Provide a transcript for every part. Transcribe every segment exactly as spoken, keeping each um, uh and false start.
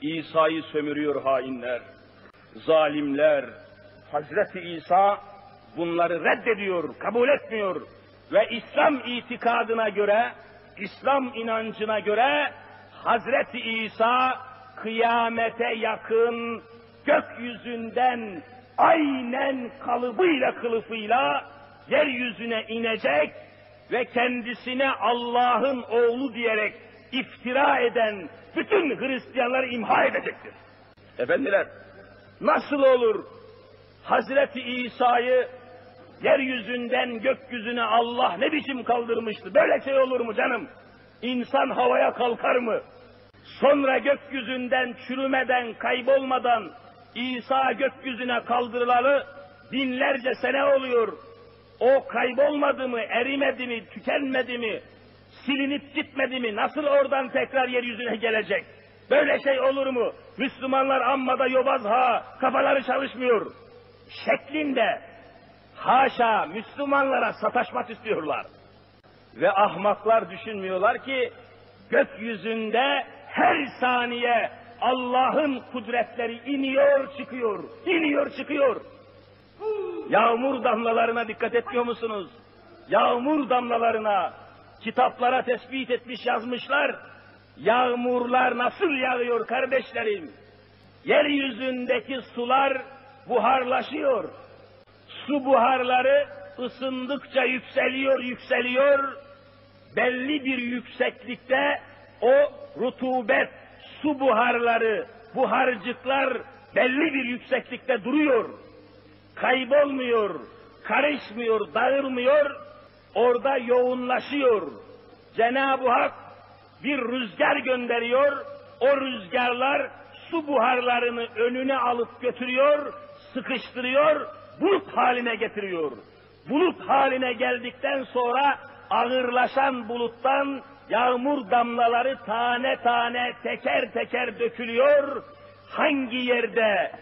İsa'yı sömürüyor hainler, zalimler. Hazreti İsa bunları reddediyor, kabul etmiyor ve İslam itikadına göre, İslam inancına göre Hazreti İsa kıyamete yakın gökyüzünden aynen kalıbıyla kılıfıyla yeryüzüne inecek ve kendisine Allah'ın oğlu diyerek iftira eden bütün Hristiyanları imha edecektir. Efendiler, nasıl olur Hazreti İsa'yı yeryüzünden gökyüzüne Allah ne biçim kaldırmıştı? Böyle şey olur mu canım? İnsan havaya kalkar mı? Sonra gökyüzünden çürümeden, kaybolmadan İsa gökyüzüne kaldırılalı binlerce sene oluyor. O kaybolmadı mı, erimedi mi, tükenmedi mi, silinip gitmedi mi? Nasıl oradan tekrar yeryüzüne gelecek? Böyle şey olur mu? Müslümanlar amma da yobaz ha, kafaları çalışmıyor şeklinde haşa Müslümanlara sataşmak istiyorlar. Ve ahmaklar düşünmüyorlar ki gökyüzünde her saniye Allah'ın kudretleri iniyor çıkıyor, iniyor çıkıyor. Yağmur damlalarına dikkat etmiyor musunuz? Yağmur damlalarına, kitaplara tespit etmiş yazmışlar. Yağmurlar nasıl yağıyor kardeşlerim? Yeryüzündeki sular buharlaşıyor. Su buharları ısındıkça yükseliyor, yükseliyor. Belli bir yükseklikte o rutubet, su buharları, buharcıklar belli bir yükseklikte duruyor. Kaybolmuyor, karışmıyor, dağılmıyor, orada yoğunlaşıyor. Cenab-ı Hak bir rüzgar gönderiyor, o rüzgarlar su buharlarını önüne alıp götürüyor, sıkıştırıyor, bulut haline getiriyor. Bulut haline geldikten sonra ağırlaşan buluttan yağmur damlaları tane tane teker teker dökülüyor. Hangi yerde,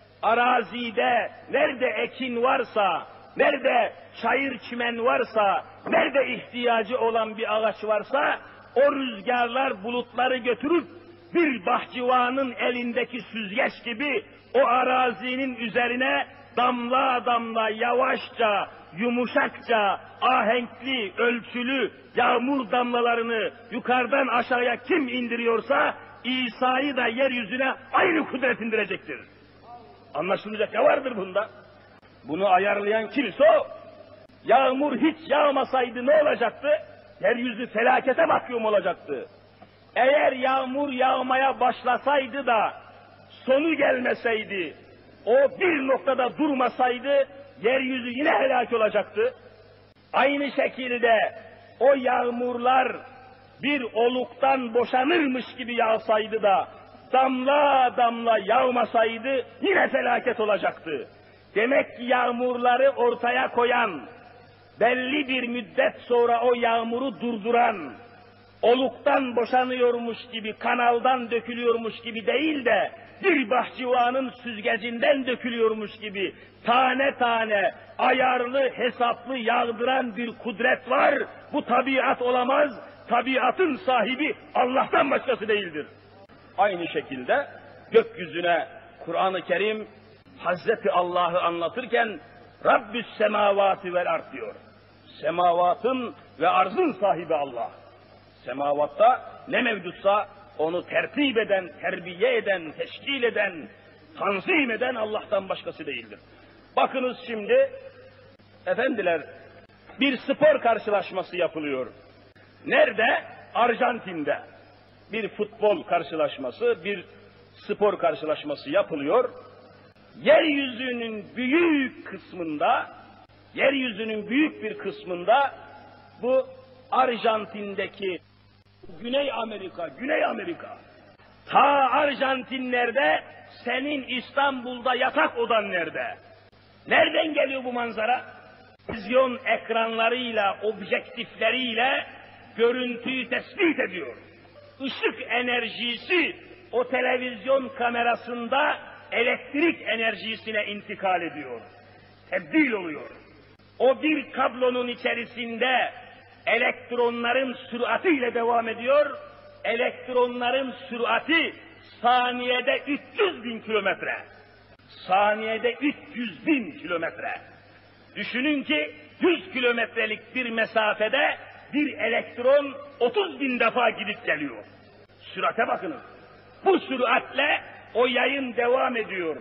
arazide, nerede ekin varsa, nerede çayır çimen varsa, nerede ihtiyacı olan bir ağaç varsa, o rüzgarlar bulutları götürüp bir bahçıvanın elindeki süzgeç gibi o arazinin üzerine damla damla yavaşça, yumuşakça, ahenkli, ölçülü yağmur damlalarını yukarıdan aşağıya kim indiriyorsa İsa'yı da yeryüzüne aynı kudret indirecektir. Anlaşılacak ne vardır bunda? Bunu ayarlayan kimse o. Yağmur hiç yağmasaydı ne olacaktı? Yeryüzü felakete mahkum olacaktı. Eğer yağmur yağmaya başlasaydı da sonu gelmeseydi, o bir noktada durmasaydı yeryüzü yine helak olacaktı. Aynı şekilde o yağmurlar bir oluktan boşanırmış gibi yağsaydı da damla damla yağmasaydı yine felaket olacaktı. Demek ki yağmurları ortaya koyan, belli bir müddet sonra o yağmuru durduran, oluktan boşanıyormuş gibi, kanaldan dökülüyormuş gibi değil de bir bahçıvanın süzgecinden dökülüyormuş gibi tane tane ayarlı, hesaplı yağdıran bir kudret var. Bu tabiat olamaz. Tabiatın sahibi Allah'tan başkası değildir. Aynı şekilde gökyüzüne Kur'an-ı Kerim Hazreti Allah'ı anlatırken Rabbü's semavati vel ard diyor. Semavatın ve arzın sahibi Allah. Semavatta ne mevcutsa onu tertip eden, terbiye eden, teşkil eden, tanzim eden Allah'tan başkası değildir. Bakınız şimdi, efendiler, bir spor karşılaşması yapılıyor. Nerede? Arjantin'de. Bir futbol karşılaşması, bir spor karşılaşması yapılıyor. Yeryüzünün büyük kısmında, yeryüzünün büyük bir kısmında bu Arjantin'deki Güney Amerika, Güney Amerika. Ta Arjantinler'de, senin İstanbul'da yatak odan nerede? Nereden geliyor bu manzara? Televizyon ekranlarıyla, objektifleriyle görüntüyü tespit ediyor. Işık enerjisi o televizyon kamerasında elektrik enerjisine intikal ediyor. Tebdil oluyor. O bir kablonun içerisinde elektronların süratiyle devam ediyor. Elektronların sürati saniyede üç yüz bin kilometre. Saniyede üç yüz bin kilometre. Düşünün ki yüz kilometrelik bir mesafede bir elektron otuz bin defa gidip geliyor. Sürate bakınız. Bu süratle o yayın devam ediyor.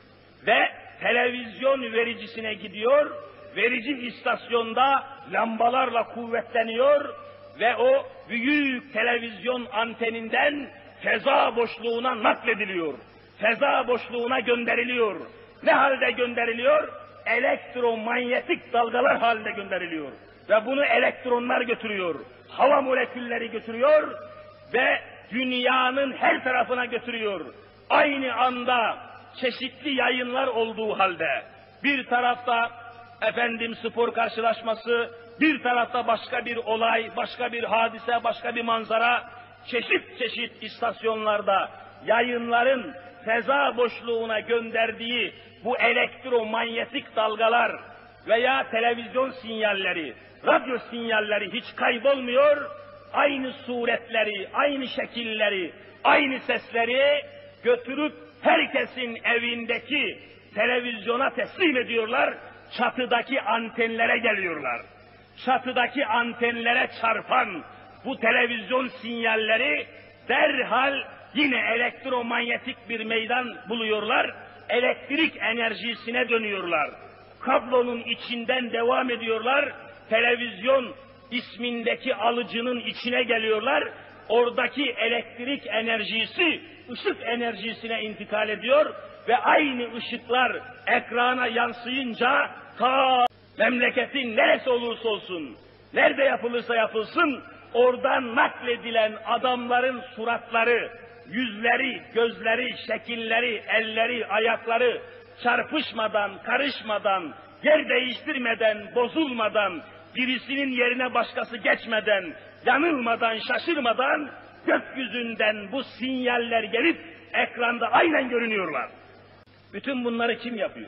Ve televizyon vericisine gidiyor, verici istasyonda lambalarla kuvvetleniyor ve o büyük televizyon anteninden feza boşluğuna naklediliyor. Feza boşluğuna gönderiliyor. Ne halde gönderiliyor? Elektromanyetik dalgalar halinde gönderiliyor. Ve bunu elektronlar götürüyor. Hava molekülleri götürüyor ve dünyanın her tarafına götürüyor. Aynı anda çeşitli yayınlar olduğu halde bir tarafta efendim spor karşılaşması, bir tarafta başka bir olay, başka bir hadise, başka bir manzara, çeşit çeşit istasyonlarda yayınların feza boşluğuna gönderdiği bu elektromanyetik dalgalar veya televizyon sinyalleri, radyo sinyalleri hiç kaybolmuyor, aynı suretleri, aynı şekilleri, aynı sesleri götürüp herkesin evindeki televizyona teslim ediyorlar, çatıdaki antenlere geliyorlar. Çatıdaki antenlere çarpan bu televizyon sinyalleri derhal yine elektromanyetik bir meydan buluyorlar, elektrik enerjisine dönüyorlar. Kablonun içinden devam ediyorlar, televizyon ismindeki alıcının içine geliyorlar, oradaki elektrik enerjisi ışık enerjisine intikal ediyor ve aynı ışıklar ekrana yansıyınca ta memleketin neresi olursa olsun, nerede yapılırsa yapılsın, oradan nakledilen adamların suratları, yüzleri, gözleri, şekilleri, elleri, ayakları çarpışmadan, karışmadan, yer değiştirmeden, bozulmadan, birisinin yerine başkası geçmeden, yanılmadan, şaşırmadan gökyüzünden bu sinyaller gelip ekranda aynen görünüyorlar. Bütün bunları kim yapıyor?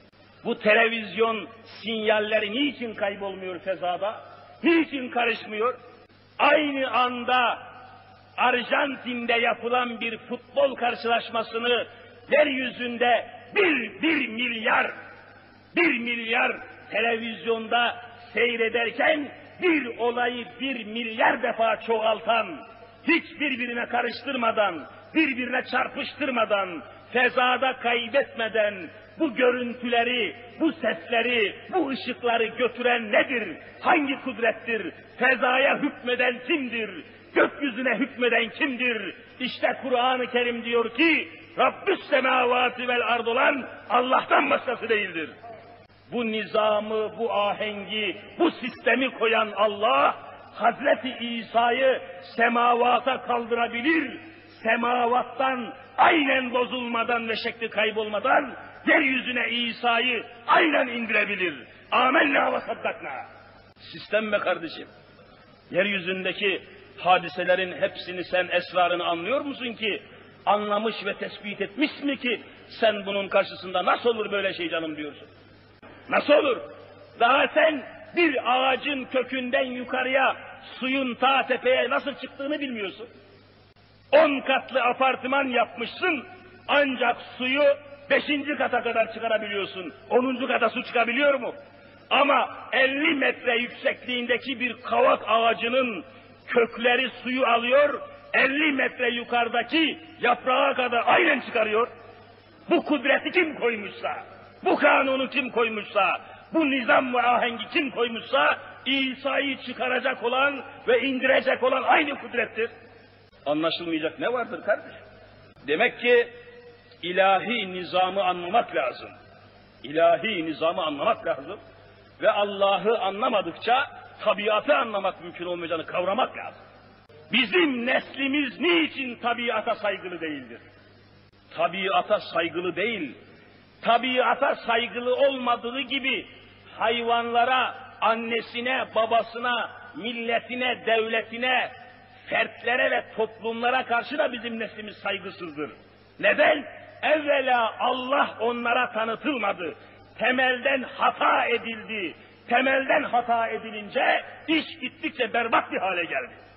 Bu televizyon sinyalleri niçin kaybolmuyor fezada? Niçin karışmıyor? Aynı anda Arjantin'de yapılan bir futbol karşılaşmasını yeryüzünde bir, bir milyar, bir milyar televizyonda seyrederken bir olayı bir milyar defa çoğaltan, hiç birbirine karıştırmadan, birbirine çarpıştırmadan, fezada kaybetmeden bu görüntüleri, bu sesleri, bu ışıkları götüren nedir? Hangi kudrettir? Fezaya hükmeden kimdir? Gökyüzüne hükmeden kimdir? İşte Kur'an-ı Kerim diyor ki, Rabbüs semavati vel ard olan Allah'tan başkası değildir. Bu nizamı, bu ahengi, bu sistemi koyan Allah, Hazreti İsa'yı semavata kaldırabilir, semavattan aynen bozulmadan ve şekli kaybolmadan yeryüzüne İsa'yı aynen indirebilir. Âmennâ ve saddaknâ. Sistem be kardeşim. Yeryüzündeki hadiselerin hepsini sen esrarını anlıyor musun ki? Anlamış ve tespit etmiş mi ki sen bunun karşısında nasıl olur böyle şey canım diyorsun? Nasıl olur? Daha sen bir ağacın kökünden yukarıya suyun ta tepeye nasıl çıktığını bilmiyorsun. On katlı apartman yapmışsın ancak suyu beşinci kata kadar çıkarabiliyorsun. Onuncu kata su çıkabiliyor mu? Ama elli metre yüksekliğindeki bir kavak ağacının kökleri suyu alıyor, elli metre yukarıdaki yaprağa kadar aynen çıkarıyor. Bu kudreti kim koymuşsa, bu kanunu kim koymuşsa, bu nizam ve ahengi kim koymuşsa, İsa'yı çıkaracak olan ve indirecek olan aynı kudrettir. Anlaşılmayacak ne vardır kardeşim? Demek ki ilahi nizamı anlamak lazım. İlahi nizamı anlamak lazım. Ve Allah'ı anlamadıkça tabiatı anlamak mümkün olmayacağını kavramak lazım. Bizim neslimiz niçin tabiata saygılı değildir? Tabiata saygılı değil, tabiata saygılı olmadığı gibi hayvanlara, annesine, babasına, milletine, devletine, fertlere ve toplumlara karşı da bizim neslimiz saygısızdır. Neden? Evvela Allah onlara tanıtılmadı. Temelden hata edildi. Temelden hata edilince iş gittikçe berbat bir hale geldi.